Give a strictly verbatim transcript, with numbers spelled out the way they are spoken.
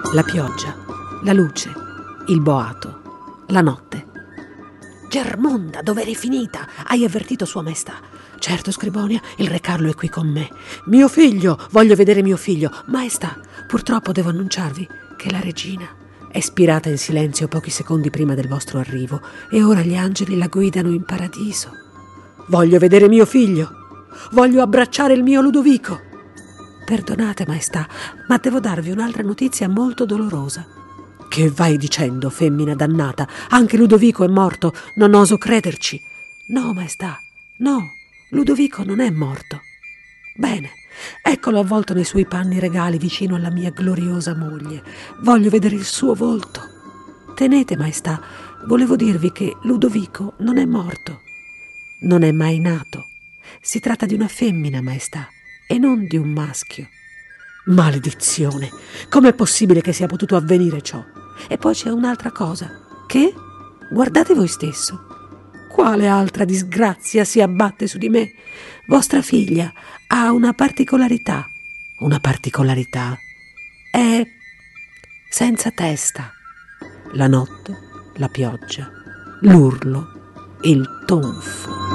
la pioggia, la luce, il boato, la notte. Germonda, dove eri finita? Hai avvertito Sua Maestà? Certo, Scribonia, il re Carlo è qui con me. Mio figlio, voglio vedere mio figlio. Maestà, purtroppo devo annunciarvi che la regina è spirata in silenzio pochi secondi prima del vostro arrivo e ora gli angeli la guidano in paradiso. Voglio vedere mio figlio. Voglio abbracciare il mio Ludovico. Perdonate, Maestà, ma devo darvi un'altra notizia molto dolorosa. Che vai dicendo, femmina dannata? Anche Ludovico è morto, non oso crederci. No, Maestà, no, Ludovico non è morto. Bene, eccolo avvolto nei suoi panni regali vicino alla mia gloriosa moglie. Voglio vedere il suo volto. Tenete, Maestà, volevo dirvi che Ludovico non è morto. Non è mai nato. Si tratta di una femmina, Maestà, e non di un maschio. Maledizione! Com'è possibile che sia potuto avvenire ciò? E poi c'è un'altra cosa. Che? Guardate voi stesso. Quale altra disgrazia si abbatte su di me? Vostra figlia ha una particolarità. Una particolarità? È senza testa. La notte, la pioggia, l'urlo, il tonfo.